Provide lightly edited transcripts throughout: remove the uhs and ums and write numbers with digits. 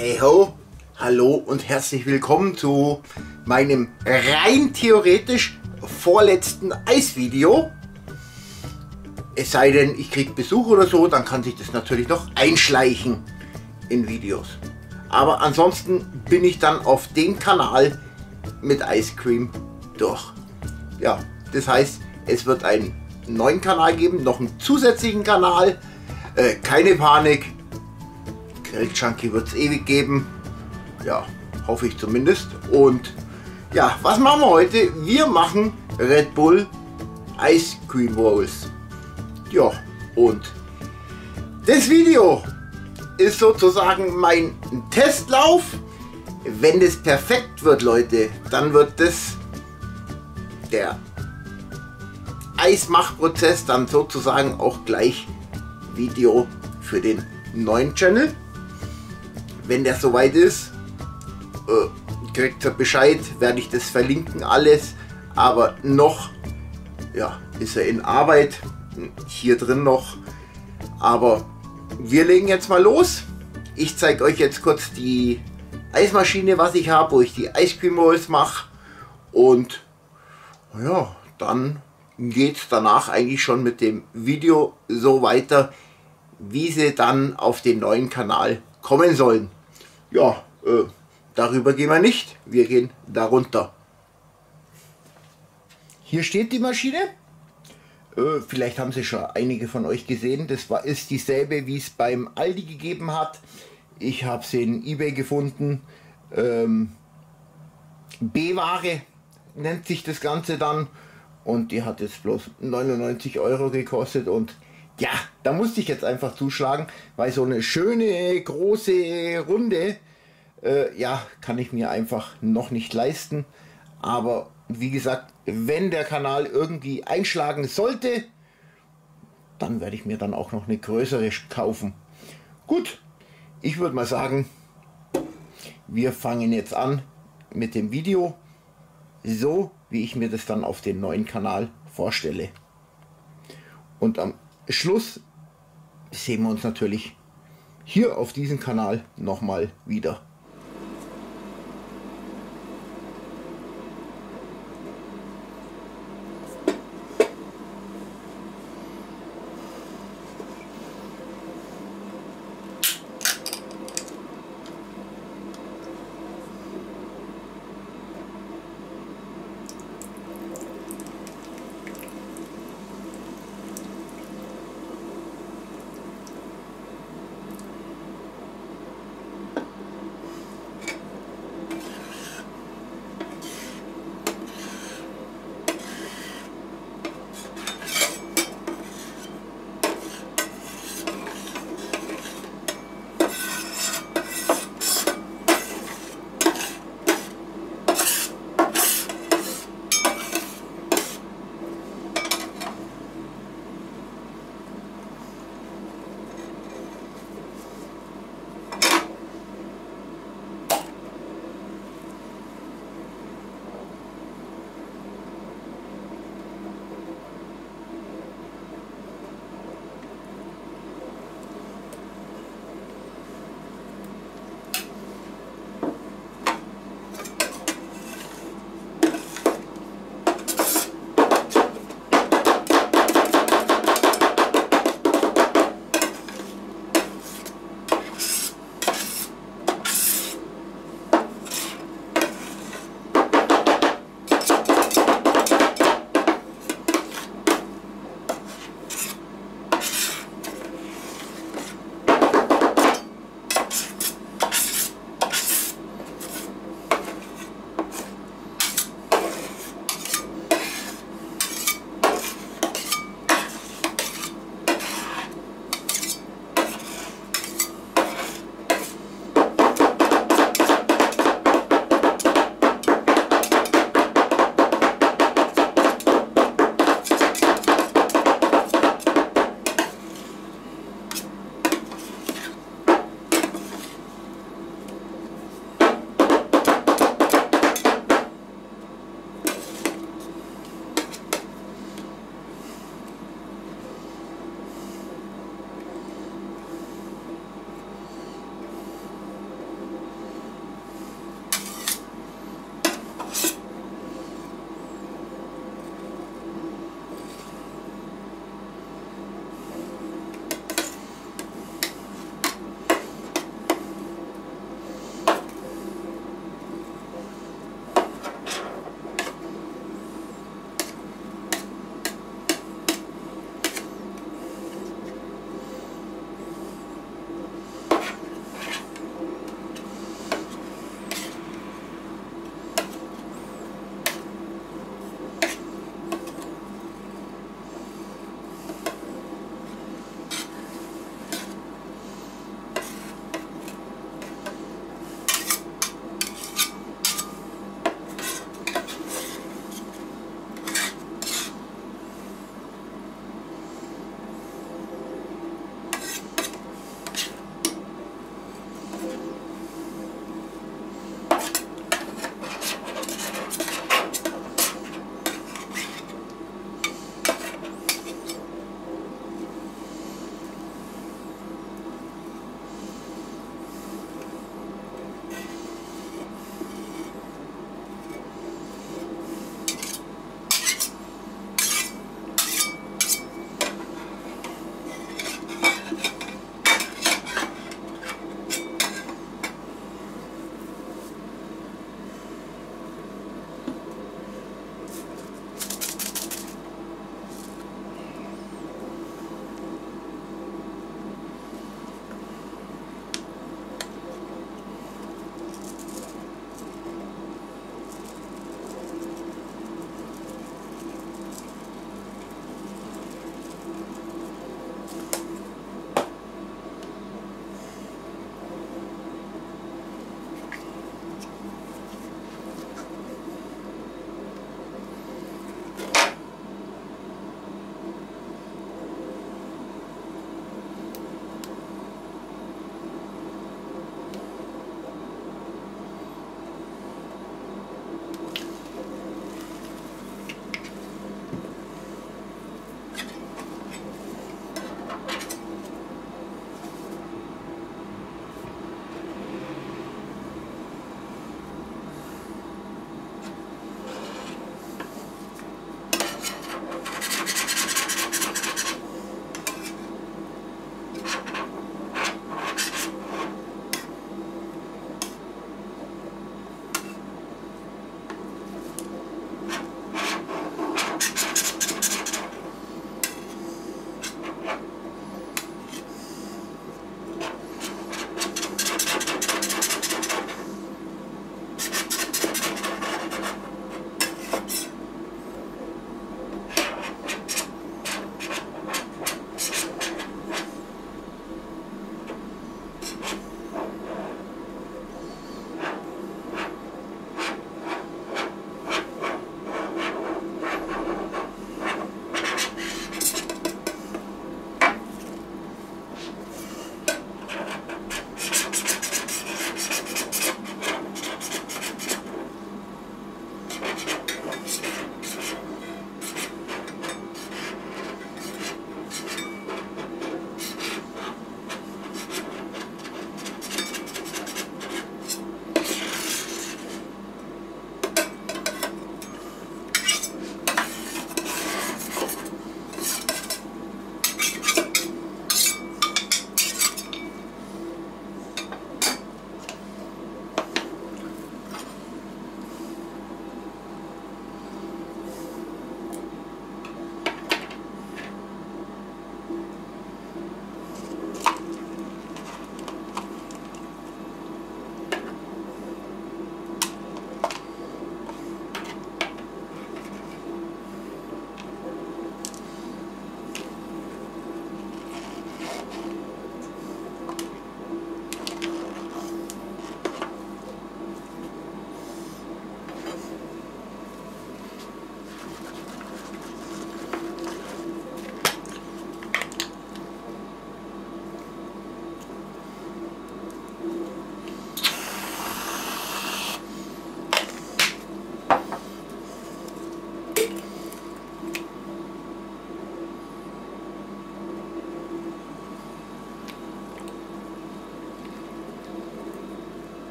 Hey ho, hallo und herzlich willkommen zu meinem rein theoretisch vorletzten Eisvideo. Es sei denn, ich kriege Besuch oder so, dann kann sich das natürlich noch einschleichen in Videos. Aber ansonsten bin ich dann auf dem Kanal mit Ice Cream durch. Ja, das heißt, es wird einen neuen Kanal geben, noch einen zusätzlichen Kanal. Keine Panik, Grill Junkie wird es ewig geben. Ja, hoffe ich zumindest. Und ja, was machen wir heute? Wir machen Red Bull Ice Cream Rolls. Ja, und das Video ist sozusagen mein Testlauf. Wenn das perfekt wird, Leute, dann wird das der Eismachprozess dann sozusagen auch gleich Video für den neuen Channel. Wenn der soweit ist, kriegt ihr Bescheid, werde ich das verlinken alles, aber noch ja, ist er in Arbeit, hier drin noch, aber wir legen jetzt mal los. Ich zeige euch jetzt kurz die Eismaschine, was ich habe, wo ich die Ice Cream Rolls mache, und ja, dann geht es danach eigentlich schon mit dem Video so weiter, wie sie dann auf den neuen Kanal kommen sollen. Ja, darüber gehen wir nicht, wir gehen darunter. Hier steht die Maschine. Vielleicht haben sie schon einige von euch gesehen. Das ist dieselbe, wie es beim Aldi gegeben hat. Ich habe sie in eBay gefunden. B-Ware nennt sich das Ganze dann. Und die hat jetzt bloß 99 € gekostet. Und ja, da musste ich jetzt einfach zuschlagen, weil so eine schöne, große Runde, ja, kann ich mir einfach noch nicht leisten. Aber wie gesagt, wenn der Kanal irgendwie einschlagen sollte, dann werde ich mir dann auch noch eine größere kaufen. Gut, ich würde mal sagen, wir fangen jetzt an mit dem Video, so wie ich mir das dann auf den neuen Kanal vorstelle. Und am Schluss sehen wir uns natürlich hier auf diesem Kanal nochmal wieder.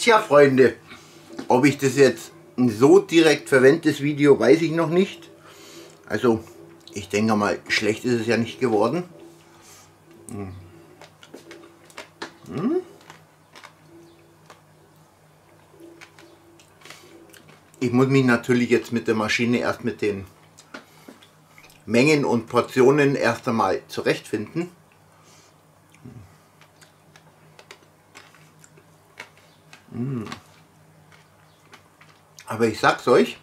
Tja, Freunde, ob ich das jetzt so direkt verwende, das Video, weiß ich noch nicht. Also, ich denke mal, schlecht ist es ja nicht geworden. Ich muss mich natürlich jetzt mit der Maschine erst mit den Mengen und Portionen erst einmal zurechtfinden. Aber ich sag's euch,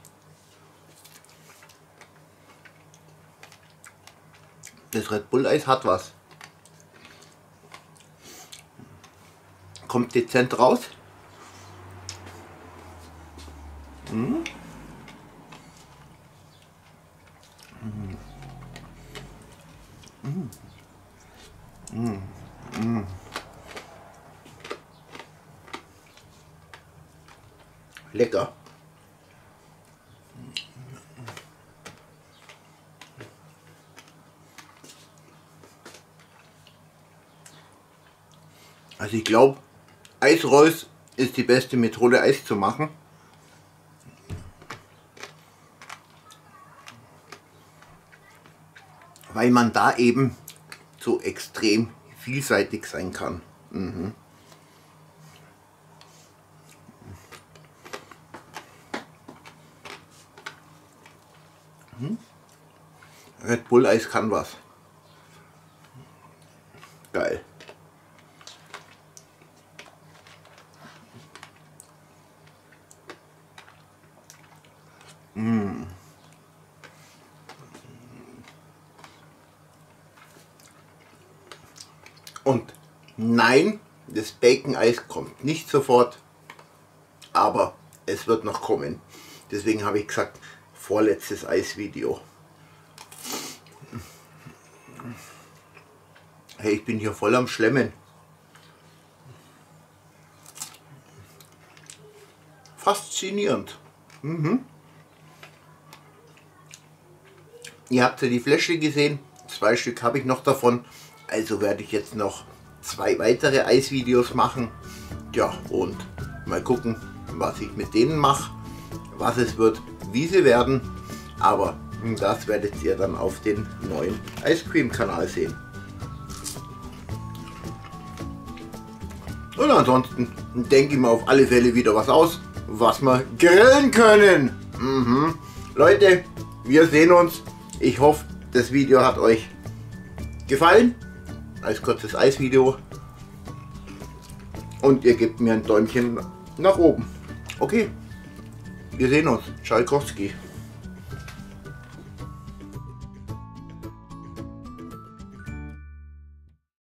das Red Bull Eis hat was. Kommt dezent raus. Lecker. Also ich glaube, Eisrolls ist die beste Methode, Eis zu machen. Weil man da eben so extrem vielseitig sein kann. Red Bull Eis kann was. Geil. Und nein, das Bacon-Eis kommt nicht sofort, aber es wird noch kommen. Deswegen habe ich gesagt, vorletztes Eisvideo. Hey, ich bin hier voll am Schlemmen. Faszinierend. Ihr habt ja die Fläschchen gesehen, 2 Stück habe ich noch davon. Also werde ich jetzt noch 2 weitere Eisvideos machen. Ja, und mal gucken, was ich mit denen mache, was es wird, wie sie werden. Aber das werdet ihr dann auf den neuen Ice Cream Kanal sehen. Und ansonsten denke ich mir auf alle Fälle wieder was aus, was wir grillen können. Leute, wir sehen uns. Ich hoffe, das Video hat euch gefallen. Als kurzes Eisvideo. Und ihr gebt mir ein Däumchen nach oben. Okay, wir sehen uns. Tschaikowski.